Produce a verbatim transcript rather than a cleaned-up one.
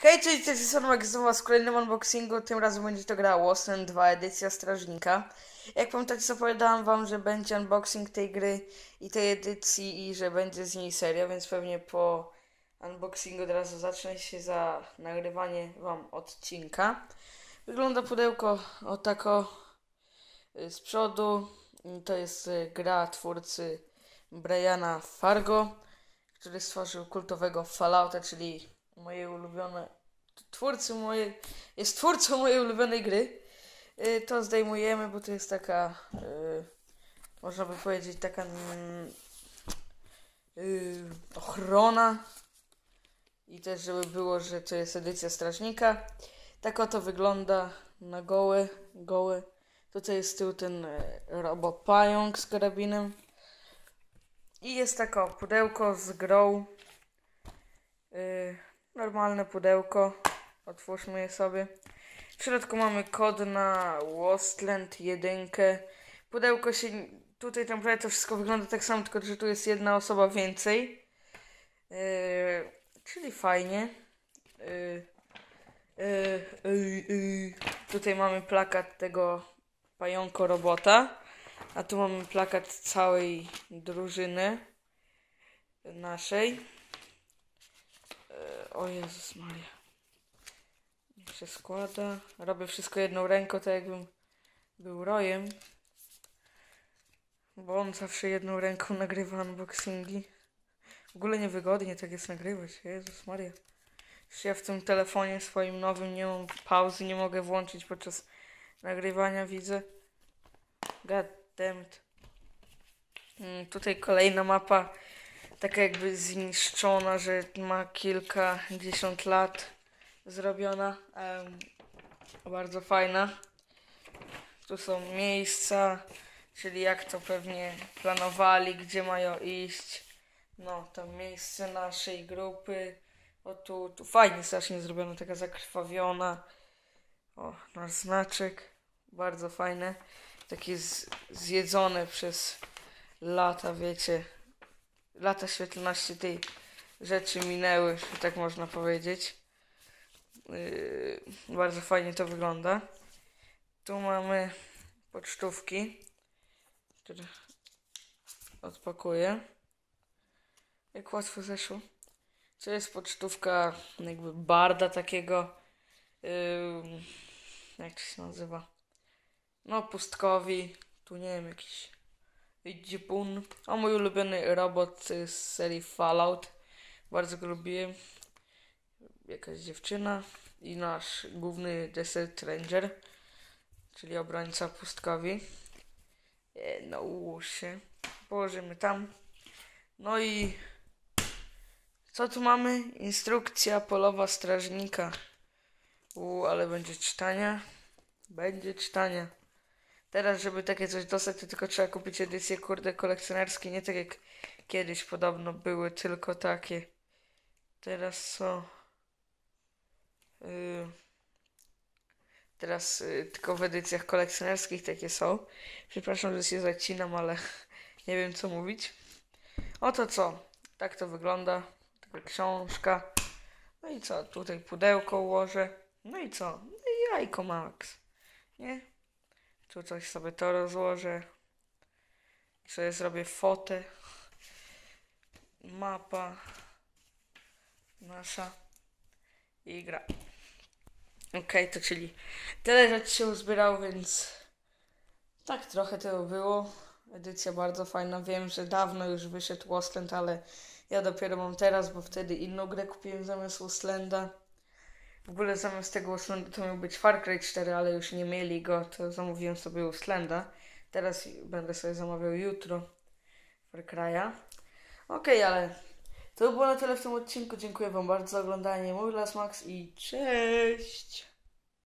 Hej, cześć, to jest Max z was w kolejnym unboxingu. Tym razem będzie to gra Wasteland dwa, edycja Strażnika. Jak pamiętacie, zapowiadałam wam, że będzie unboxing tej gry i tej edycji i że będzie z niej seria, więc pewnie po unboxingu od razu zacznę się za nagrywanie wam odcinka. Wygląda pudełko o tako z przodu. To jest gra twórcy Briana Fargo, który stworzył kultowego Fallouta, czyli moje ulubione twórcy moje, jest twórcą mojej ulubionej gry. Yy, to zdejmujemy, bo to jest taka yy, można by powiedzieć taka yy, ochrona i też żeby było, że to jest edycja Strażnika. Tak oto wygląda na gołe, gołe. Tutaj jest z tyłu ten yy, robopająk z karabinem i jest takie pudełko z grą. Yy, Normalne pudełko. Otwórzmy je sobie. W środku mamy kod na Wasteland jeden. Pudełko się... Tutaj tam to wszystko wygląda tak samo, tylko że tu jest jedna osoba więcej. Yy, czyli fajnie. Yy, yy, yy, yy. Tutaj mamy plakat tego pająko robota. A tu mamy plakat całej drużyny naszej. O Jezus Maria. Jak się składa. Robię wszystko jedną ręką, tak jakbym był Rojem. Bo on zawsze jedną ręką nagrywa unboxingi. W ogóle niewygodnie tak jest nagrywać. Jezus Maria. Już ja w tym telefonie swoim nowym nie mam pauzy, nie mogę włączyć podczas nagrywania, widzę. God damn it. Hmm, tutaj kolejna mapa. Taka jakby zniszczona, że ma kilkadziesiąt lat zrobiona. Um, bardzo fajna. Tu są miejsca, czyli jak to pewnie planowali, gdzie mają iść. No, tam miejsce naszej grupy. O tu, tu fajnie strasznie zrobiona, taka zakrwawiona. O, nasz znaczek. Bardzo fajne. Takie z, zjedzone przez lata, wiecie. Lata świetlności tej rzeczy minęły, tak można powiedzieć. Yy, bardzo fajnie to wygląda. Tu mamy pocztówki, które odpakuję. Jak łatwo zeszło. To jest pocztówka jakby barda takiego. Yy, jak to się nazywa? No, pustkowi. Tu nie wiem, jakiś dzipun. A mój ulubiony robot z serii Fallout. Bardzo go lubiłem. Jakaś dziewczyna. I nasz główny Desert Ranger, czyli obrońca pustkowi. No ułóż się. Położymy tam. No i co tu mamy? Instrukcja polowa strażnika. U, ale będzie czytania. Będzie czytania. Teraz, żeby takie coś dostać, to tylko trzeba kupić edycje, kurde, kolekcjonerskie. Nie tak jak kiedyś podobno były tylko takie. Teraz są... Yy, teraz yy, tylko w edycjach kolekcjonerskich takie są. Przepraszam, że się zacinam, ale nie wiem co mówić. Oto co? Tak to wygląda. Taka książka. No i co? Tutaj pudełko ułożę. No i co? No i jajko Max. Nie? Tu coś sobie to rozłożę. I sobie zrobię fotę. Mapa nasza. I gra. Okej, okay, to czyli tyle rzeczy się uzbierało, więc tak trochę tego było. Edycja bardzo fajna. Wiem, że dawno już wyszedł Wasteland, ale ja dopiero mam teraz, bo wtedy inną grę kupiłem zamiast Wastelanda. W ogóle zamiast tego Wastelanda to miał być Far Cry cztery, ale już nie mieli go, to zamówiłem sobie Wastelanda. Teraz będę sobie zamawiał jutro Far Cry'a. Okej, okay, ale to było na tyle w tym odcinku. Dziękuję wam bardzo za oglądanie. Mój Las Max i cześć!